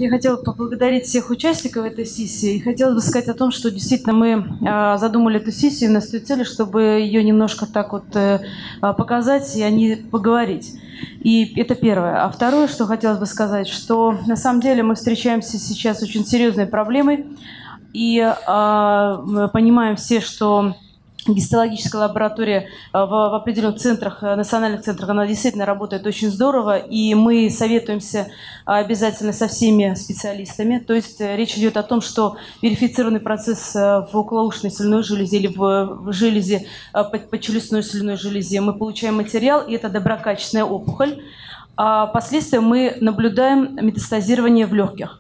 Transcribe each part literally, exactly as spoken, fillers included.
Я хотела поблагодарить всех участников этой сессии. И хотела бы сказать о том, что действительно мы задумали эту сессию на той цели, чтобы ее немножко так вот показать и о ней поговорить. И это первое. А второе, что хотелось бы сказать, что на самом деле мы встречаемся сейчас с очень серьезной проблемой. И мы понимаем все, что гистологическая лаборатория в, в определенных центрах, национальных центрах, она действительно работает очень здорово, и мы советуемся обязательно со всеми специалистами. То есть речь идет о том, что верифицированный процесс в околоушной слюнной железе или в, в железе, подчелюстной слюнной железе, мы получаем материал, и это доброкачественная опухоль. А последствия мы наблюдаем метастазирование в легких.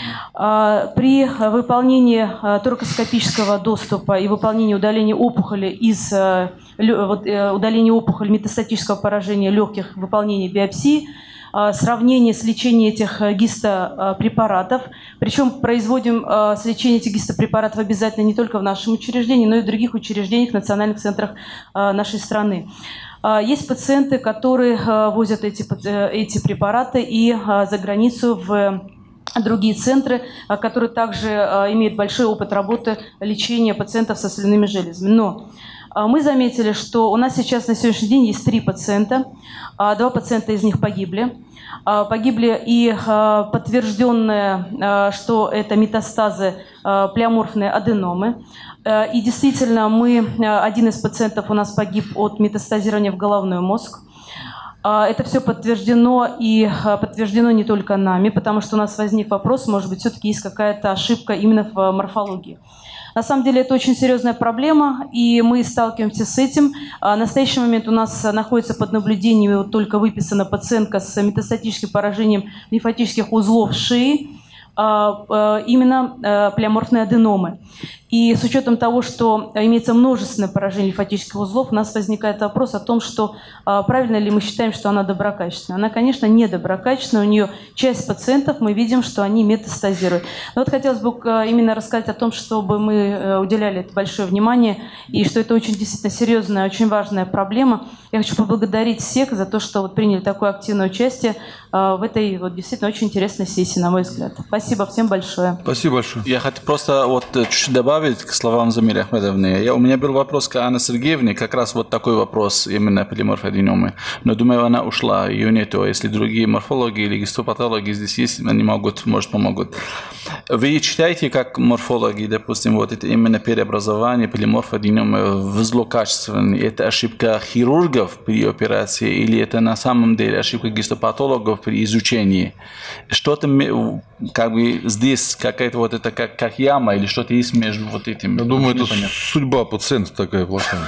При выполнении торакоскопического доступа и выполнении удаления опухоли из удаления опухоли метастатического поражения легких, выполнения биопсии, сравнение с лечением этих гистопрепаратов. Причем производим лечение этих гистопрепаратов обязательно не только в нашем учреждении, но и в других учреждениях, национальных центрах нашей страны. Есть пациенты, которые возят эти, эти препараты и за границу в другие центры, которые также имеют большой опыт работы лечения пациентов со слюнными железами. Но мы заметили, что у нас сейчас на сегодняшний день есть три пациента. Два пациента из них погибли. Погибли и подтвержденное, что это метастазы плеоморфные аденомы. И действительно, мы, один из пациентов у нас погиб от метастазирования в головной мозг. Это все подтверждено, и подтверждено не только нами, потому что у нас возник вопрос, может быть, все-таки есть какая-то ошибка именно в морфологии. На самом деле это очень серьезная проблема, и мы сталкиваемся с этим. В настоящий момент у нас находится под наблюдением, вот только выписана пациентка с метастатическим поражением лимфатических узлов шеи, именно плеоморфные аденомы. И с учетом того, что имеется множественное поражение лимфатических узлов, у нас возникает вопрос о том, что правильно ли мы считаем, что она доброкачественная. Она, конечно, не доброкачественная. У нее часть пациентов, мы видим, что они метастазируют. Но вот хотелось бы именно рассказать о том, чтобы мы уделяли это большое внимание, и что это очень действительно серьезная, очень важная проблема. Я хочу поблагодарить всех за то, что вот приняли такое активное участие в этой вот действительно очень интересной сессии, на мой взгляд. Спасибо всем большое. Спасибо большое. Я хотел просто вот чуть-чуть добавить к словам Замиры Ахмедовны. Я, у меня был вопрос к Анне Сергеевне, как раз вот такой вопрос, именно полиморфодиномы. Но думаю, она ушла, ее нету. Если другие морфологи или гистопатологи здесь есть, они могут, может, помогут. Вы считаете, как морфологи, допустим, вот это именно преобразование полиморфодиномы в злокачественный, это ошибка хирургов при операции или это на самом деле ошибка гистопатологов при изучении? Что-то как бы здесь какая-то вот это как, как яма или что-то есть между вот этим? Я думаю, это непонятно. Судьба пациента такая плохая.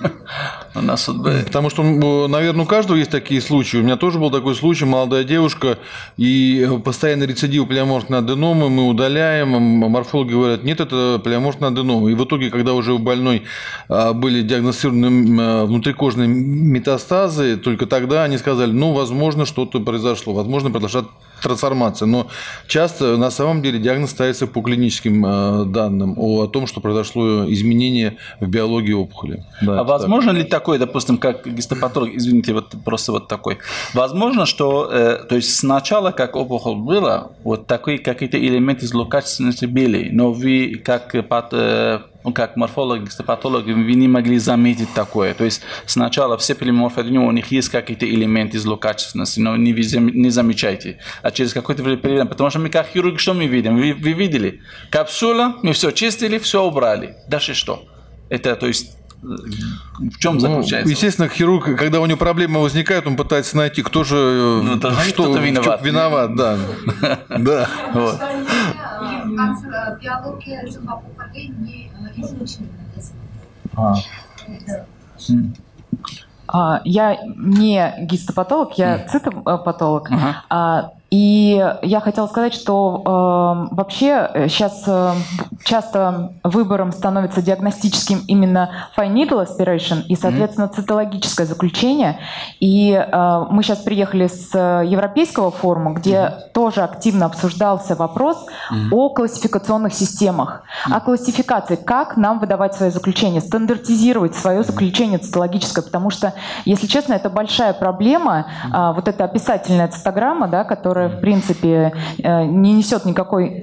У нас судьба. Потому что, наверное, у каждого есть такие случаи. У меня тоже был такой случай, молодая девушка, и постоянно рецидив плеоморфной аденомы, мы удаляем, морфологи говорят, нет, это плеоморфная аденома. И в итоге, когда уже у больной были диагностированы внутрикожные метастазы, только тогда они сказали, ну, возможно, что-то произошло, возможно, произошла трансформация. Но часто на самом деле диагноз ставится по клиническим данным о том, что произошло изменение в биологии опухоли. Да, а возможно так. ли такое, допустим, как гистопатолог, извините, вот просто вот такой, возможно, что э, то есть сначала, как опухоль была, вот такие какие-то элементы злокачественности были, но вы как э, как морфолог, гистопатолог, вы не могли заметить такое. То есть сначала все полиморфодиномы, у них есть какие-то элементы злокачественности, но не, не замечайте. А через какое-то время, потому что мы как хирурги, что мы видим? Вы, вы видели? Капсула, мы все чистили, все убрали. Дальше что? Это, то есть, в чем заключается? Ну, естественно, хирург, когда у него проблемы возникают, он пытается найти, кто же ну, что, виноват. виноват. Да. Да. Вот. Биология зубопухолей не изучена. Я не гистопатолог, я цитопатолог. Uh-huh. И я хотела сказать, что э, вообще сейчас э, часто выбором становится диагностическим именно fine needle aspiration и, соответственно, mm-hmm. цитологическое заключение. И э, мы сейчас приехали с Европейского форума, где mm-hmm. тоже активно обсуждался вопрос mm-hmm. о классификационных системах, mm-hmm. о классификации, как нам выдавать свои заключения, стандартизировать свое заключение цитологическое, потому что, если честно, это большая проблема, mm-hmm. э, вот эта описательная цитограмма, да, которая которая, в принципе, не несет никакой...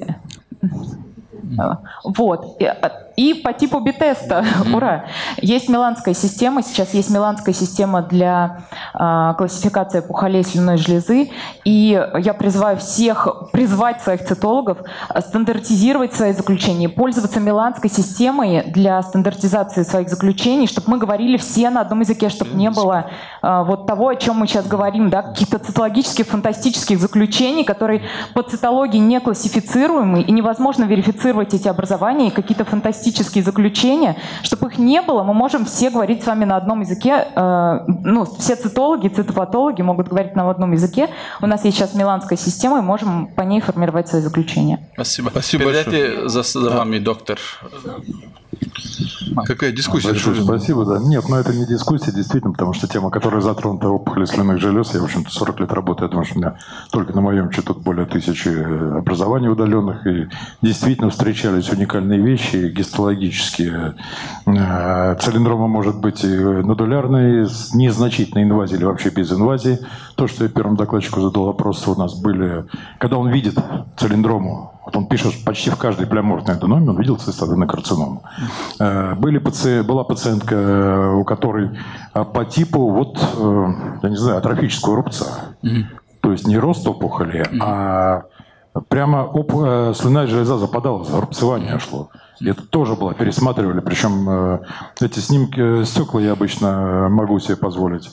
Вот. И по типу би-теста, ура, есть миланская система, сейчас есть миланская система для э, классификации опухолей слюнной железы, и я призываю всех призвать своих цитологов стандартизировать свои заключения, пользоваться миланской системой для стандартизации своих заключений, чтобы мы говорили все на одном языке, чтобы не было э, вот того, о чем мы сейчас говорим, да, каких-то цитологических, фантастических заключений, которые по цитологии не классифицируемы, и невозможно верифицировать эти образования и какие-то фантастические заключения, чтобы их не было, мы можем все говорить с вами на одном языке. Э, ну, все цитологи, цитопатологи могут говорить на одном языке. У нас есть сейчас миланская система, и можем по ней формировать свои заключения. Спасибо. Спасибо большое. За, за вами, доктор. Какая дискуссия? Большое спасибо, да. Нет, но это не дискуссия, действительно, потому что тема, которая затронута, опухоли слюнных желез, я, в общем-то, сорок лет работаю, я думаю, что у меня только на моем счету более тысячи образований удаленных, и действительно встречались уникальные вещи, гистологические. Цилиндрома может быть и нодулярной, с незначительной инвазией или вообще без инвазии. То, что я первому докладчику задал вопрос, у нас были, когда он видит цилиндрому, вот он пишет, почти в каждой плеоморфной аденоме он видел цистоденокарциному. Были паци... Была пациентка, у которой по типу, вот, я не знаю, атрофического рубца. Mm-hmm. То есть не рост опухоли, mm-hmm. а прямо оп... слюнная железа западала, зарубцевание шло. И это тоже было, пересматривали. Причем эти снимки, стекла я обычно могу себе позволить.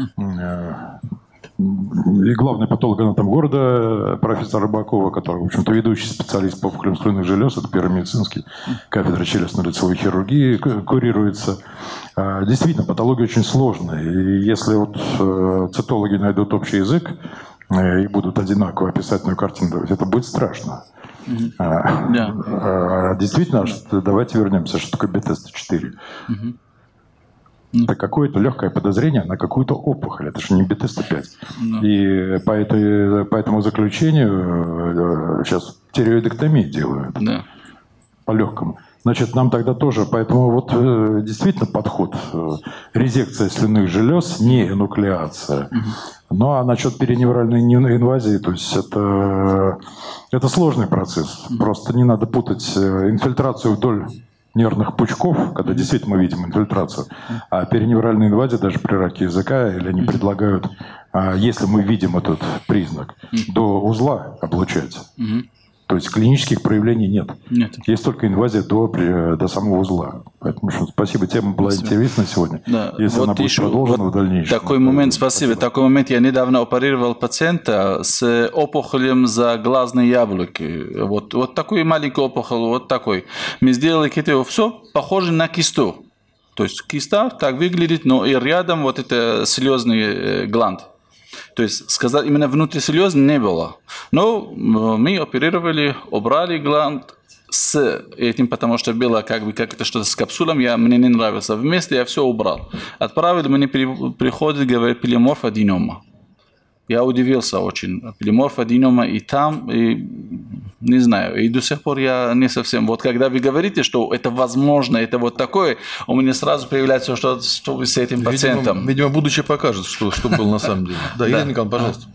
И главный патологоанатом города, профессор Рыбакова, который, в общем-то, ведущий специалист по опухолям слюнных желез, это первый медицинский, кафедра челюстно-лицевой хирургии курируется. Действительно, патология очень сложная. И если вот цитологи найдут общий язык и будут одинаково описательную картину давать, это будет страшно. Mm-hmm. а, yeah. а, действительно, давайте вернемся, что такое би-тест четыре. Mm-hmm. Это какое-то легкое подозрение на какую-то опухоль. Это же не би-тест пять. No. И по, этой, по этому заключению сейчас стереоидектомию делают. No. По-легкому. Значит, нам тогда тоже... Поэтому вот действительно подход. Резекция слюнных желез, не энуклеация. Mm-hmm. Ну а насчет периневральной инвазии, то есть это, это сложный процесс. Mm-hmm. Просто не надо путать инфильтрацию вдоль нервных пучков, когда действительно мы видим инфильтрацию, а периневральная инвазия даже при раке языка, или они предлагают, если мы видим этот признак, до узла облучать. То есть клинических проявлений нет. Нет. Есть только инвазия до, до самого узла. Поэтому спасибо, тема была спасибо. Интересна сегодня. Да. Если вот она будет продолжена вот в дальнейшем. Такой момент, спасибо. спасибо. Такой момент, я недавно оперировал пациента с опухолем за глазные яблоки. Вот, вот такой маленький опухоль, вот такой. Мы сделали какие-то, все похоже на кисту. То есть киста так выглядит, но и рядом вот это слезный гланд. То есть, сказать, именно внутри слез не было. Но мы оперировали, убрали гланд с этим, потому что было как бы как-то что-то с капсулом, я, мне не нравилось. Вместе я все убрал. Отправили, мне при, приходит, говорит, полиморфаденома. Я удивился очень. Полиморфаденома и там, и, не знаю, и до сих пор я не совсем... Вот когда вы говорите, что это возможно, это вот такое, у меня сразу появляется, что, что вы с этим видимо, пациентом. Видимо, будущее покажет, что, что было на самом деле. Да, Елена Николаевна, пожалуйста.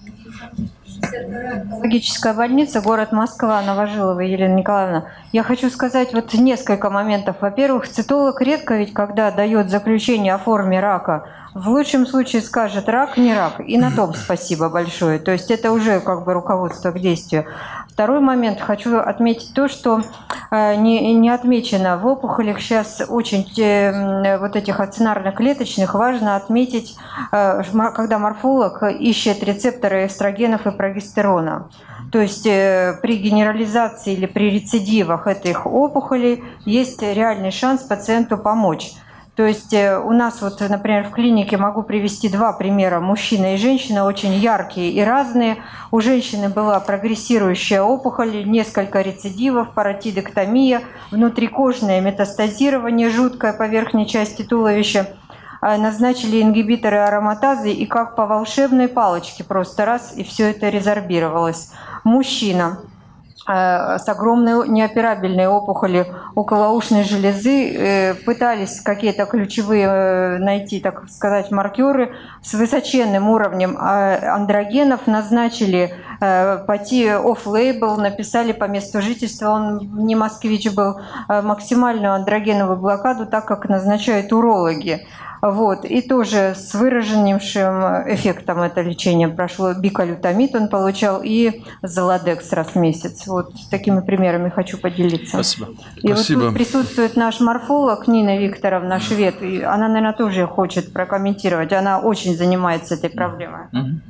Онкологическая больница, город Москва, Новожилова, Елена Николаевна. Я хочу сказать вот несколько моментов. Во-первых, цитолог редко ведь, когда дает заключение о форме рака, в лучшем случае скажет рак, не рак. И на том спасибо большое. То есть это уже как бы руководство к действию. Второй момент. Хочу отметить то, что э, не, не отмечено в опухолях сейчас очень э, вот этих ацинарно-клеточных. Важно отметить, э, когда морфолог ищет рецепторы эстрогенов и прогестерона. То есть э, при генерализации или при рецидивах этих опухолей есть реальный шанс пациенту помочь. То есть у нас вот, например, в клинике могу привести два примера. Мужчина и женщина очень яркие и разные. У женщины была прогрессирующая опухоль, несколько рецидивов, паротидэктомия, внутрикожное метастазирование, жуткое по верхней части туловища. Назначили ингибиторы ароматазы, и как по волшебной палочке просто раз, и все это резорбировалось. Мужчина. с огромной неоперабельной опухолью околоушной железы, пытались какие-то ключевые найти, так сказать, маркеры с высоченным уровнем андрогенов, назначили пойти офф-лейбл, написали по месту жительства, он не москвич был, максимальную андрогеновую блокаду, так как назначают урологи. Вот. И тоже с выраженным эффектом это лечение прошло. Биколютамид он получал и Золодекс раз в месяц. Вот такими примерами хочу поделиться. Спасибо. И Спасибо. вот тут присутствует наш морфолог Нина Викторовна Швед. И она, наверное, тоже хочет прокомментировать. Она очень занимается этой проблемой.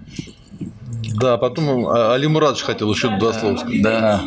Да, потом Али Мурадович хотел еще два слова сказать. Да.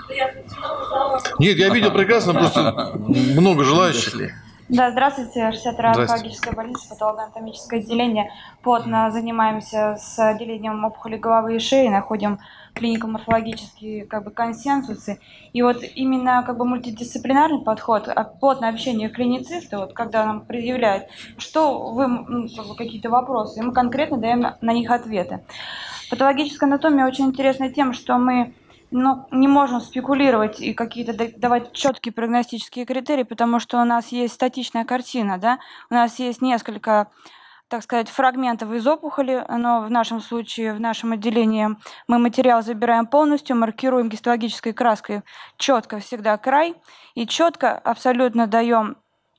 Нет, я видел прекрасно, просто много желающих. Да, здравствуйте, шестьдесят вторая онкологическая больница, патологоанатомическое отделение. Плотно занимаемся с отделением опухоли головы и шеи, находим клинико-морфологические как бы консенсусы. И вот именно как бы мультидисциплинарный подход, плотное общение клинициста, вот когда нам предъявляют, что вы, ну, как бы какие-то вопросы, и мы конкретно даем на, на них ответы. Патологическая анатомия очень интересна тем, что мы но не можем спекулировать и какие-то давать четкие прогностические критерии, потому что у нас есть статичная картина, да, у нас есть несколько, так сказать, фрагментов из опухоли, но в нашем случае, в нашем отделении мы материал забираем полностью, маркируем гистологической краской четко всегда край и четко абсолютно даем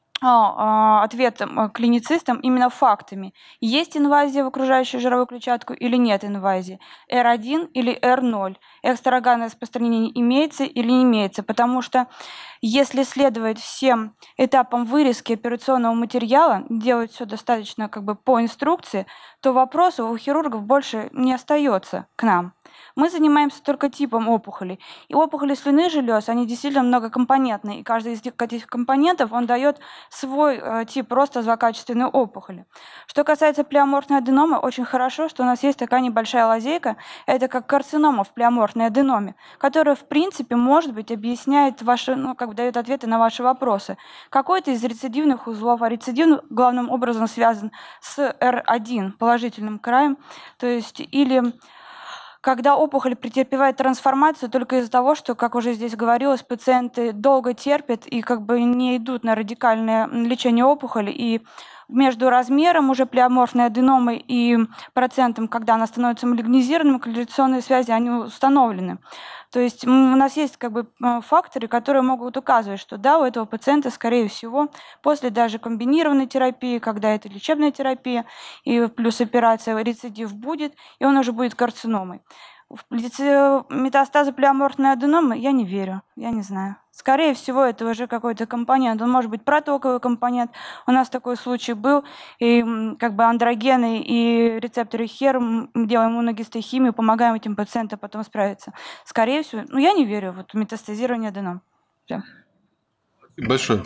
ответ клиницистам именно фактами. Есть инвазия в окружающую жировую клетчатку или нет инвазии? эр один или эр ноль? Экстраорганное распространение имеется или не имеется? Потому что если следовать всем этапам вырезки операционного материала, делать все достаточно как бы по инструкции, то вопросов у хирургов больше не остается к нам. Мы занимаемся только типом опухолей. И опухоли слюнных желез, они действительно многокомпонентные. И каждый из этих компонентов, он дает свой э, тип роста злокачественной опухоли. Что касается плеоморфной аденомы, очень хорошо, что у нас есть такая небольшая лазейка. Это как карцинома в плеоморфной аденоме, которая, в принципе, может быть, объясняет ваши, ну, как бы дает ответы на ваши вопросы. Какой-то из рецидивных узлов, а рецидив главным образом связан с эр один, положительным краем, то есть или когда опухоль претерпевает трансформацию только из-за того, что, как уже здесь говорилось, пациенты долго терпят и как бы не идут на радикальное лечение опухоли, и между размером уже плеоморфной аденомы и процентом, когда она становится малигнизированной, корреляционные связи, они установлены. То есть у нас есть как бы факторы, которые могут указывать, что да, у этого пациента, скорее всего, после даже комбинированной терапии, когда это лечебная терапия и плюс операция, рецидив будет, и он уже будет карциномой. В метастазы плеоморфной аденомы я не верю, я не знаю. Скорее всего, это уже какой-то компонент. Он может быть протоковый компонент. У нас такой случай был. И как бы андрогены и рецепторы хер, мы делаем иммуногистохимию, помогаем этим пациентам потом справиться. Скорее всего, ну я не верю вот, в метастазирование аденом. Все. Спасибо большое.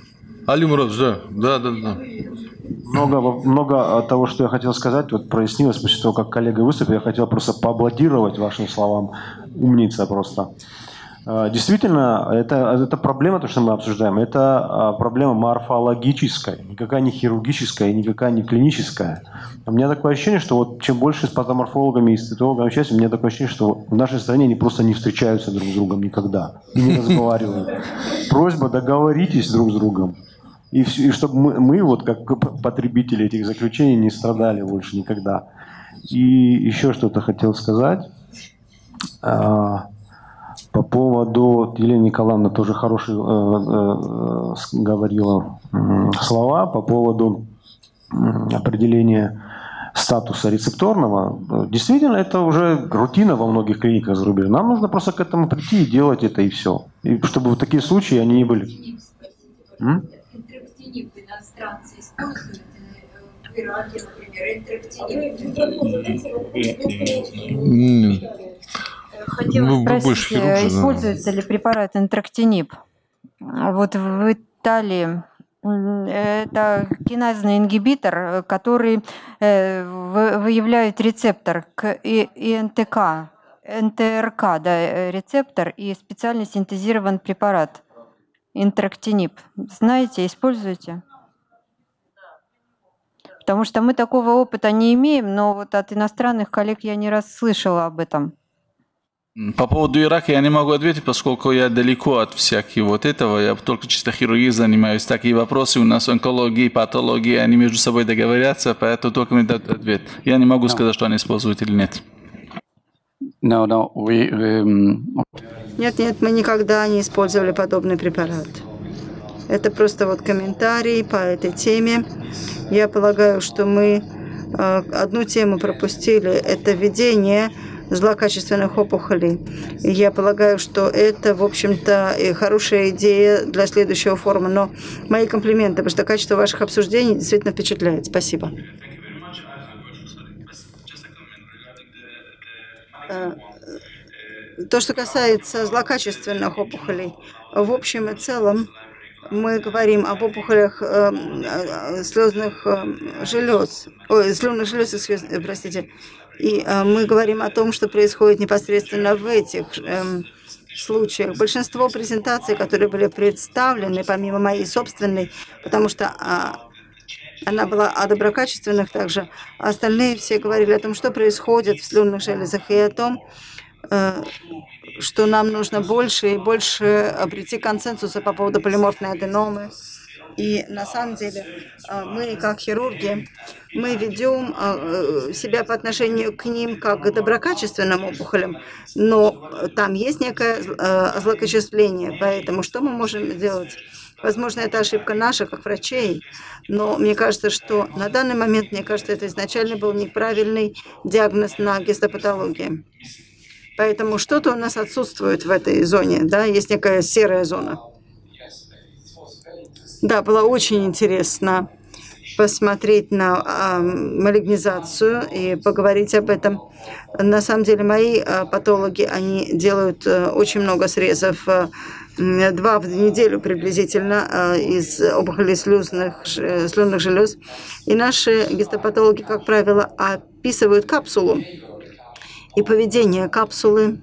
Али Мурадович, да, да, да, да. Много, много того, что я хотел сказать, вот прояснилось после того, как коллега выступил. Я хотел просто поаплодировать вашим словам. Умница просто. Действительно, это, это проблема, то, что мы обсуждаем, это проблема морфологическая, никакая не хирургическая и никакая не клиническая. У меня такое ощущение, что вот чем больше с патоморфологами и эстетологами общаюсь, у меня такое ощущение, что в нашей стране они просто не встречаются друг с другом никогда и не разговаривают. Просьба, договоритесь друг с другом. И, и чтобы мы, мы, вот как потребители этих заключений, не страдали больше никогда. И еще что-то хотел сказать. По поводу, Елена Николаевна тоже хорошие э, э, говорила э, слова по поводу э, определения статуса рецепторного. Действительно, это уже рутина во многих клиниках за рубежом. Нам нужно просто к этому прийти и делать это, и все. И чтобы вот такие случаи, они не были. Интрактиниб иностранцы используют, в Ираке, например, интрактиниб. Хотела ну, спросить, хируржи, используется да. ли препарат интрактиниб? Вот в Италии это киназный ингибитор, который выявляет рецептор к ИНТК, эн тэ эр ка, да, рецептор, и специально синтезирован препарат интрактиниб. Знаете, используете? Потому что мы такого опыта не имеем, но вот от иностранных коллег я не раз слышала об этом. По поводу Ирака я не могу ответить, поскольку я далеко от всяких вот этого. Я только чисто хирургией занимаюсь. Такие вопросы у нас онкологии, патологии, они между собой договорятся, поэтому только мне дать ответ. Я не могу no. сказать, что они используют или нет. No, no, we, um... Нет, нет, мы никогда не использовали подобный препарат. Это просто вот комментарий по этой теме. Я полагаю, что мы э, одну тему пропустили. Это введение злокачественных опухолей. И я полагаю, что это, в общем-то, хорошая идея для следующего форума. Но мои комплименты, потому что качество ваших обсуждений действительно впечатляет. Спасибо. То, что касается злокачественных опухолей, в общем и целом мы говорим об опухолях э, слезных э, желез, ой, слюнных желез, простите, и э, мы говорим о том, что происходит непосредственно в этих э, случаях. Большинство презентаций, которые были представлены, помимо моей собственной, потому что э, она была о доброкачественных также, остальные все говорили о том, что происходит в слюнных железах, и о том, что нам нужно больше и больше прийти к консенсусу по поводу полиморфной аденомы. И на самом деле мы, как хирурги, мы ведем себя по отношению к ним как к доброкачественным опухолям, но там есть некое злокачествление, поэтому что мы можем сделать? Возможно, это ошибка наша, как врачей, но мне кажется, что на данный момент, мне кажется, это изначально был неправильный диагноз на гистопатологии. Поэтому что-то у нас отсутствует в этой зоне, да, есть некая серая зона. Да, было очень интересно посмотреть на а, малигнизацию и поговорить об этом. На самом деле мои а, патологи, они делают а, очень много срезов, а, два в неделю приблизительно а, из опухолей слюзных, слюнных желез. И наши гистопатологи, как правило, описывают капсулу и поведение капсулы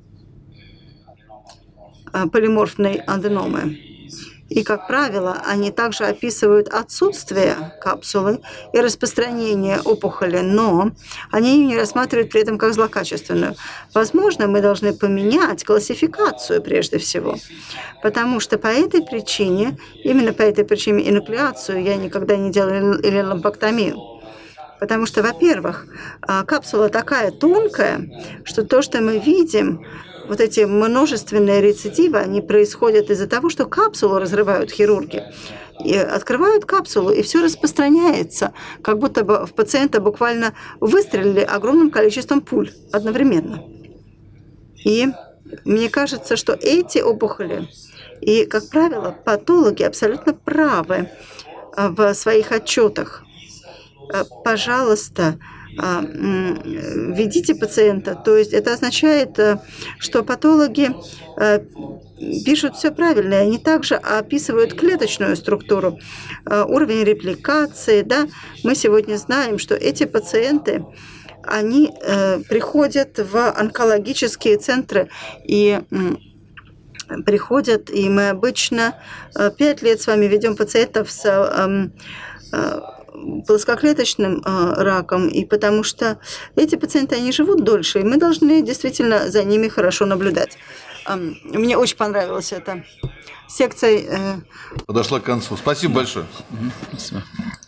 полиморфной аденомы. И, как правило, они также описывают отсутствие капсулы и распространение опухоли, но они ее не рассматривают при этом как злокачественную. Возможно, мы должны поменять классификацию прежде всего, потому что по этой причине, именно по этой причине энуклеацию я никогда не делала или лампэктомию. Потому что, во-первых, капсула такая тонкая, что то, что мы видим, вот эти множественные рецидивы, они происходят из-за того, что капсулу разрывают хирурги. И открывают капсулу, и все распространяется, как будто бы в пациента буквально выстрелили огромным количеством пуль одновременно. И мне кажется, что эти опухоли, и, как правило, патологи абсолютно правы в своих отчетах. Пожалуйста, ведите пациента. То есть это означает, что патологи пишут все правильно, и они также описывают клеточную структуру, уровень репликации. Да? Мы сегодня знаем, что эти пациенты, они приходят в онкологические центры и приходят, и мы обычно пять лет с вами ведем пациентов с плоскоклеточным э, раком, и потому что эти пациенты, они живут дольше, и мы должны действительно за ними хорошо наблюдать. Э, мне очень понравилась эта секция. Э... Подошла к концу. Спасибо большое. Спасибо.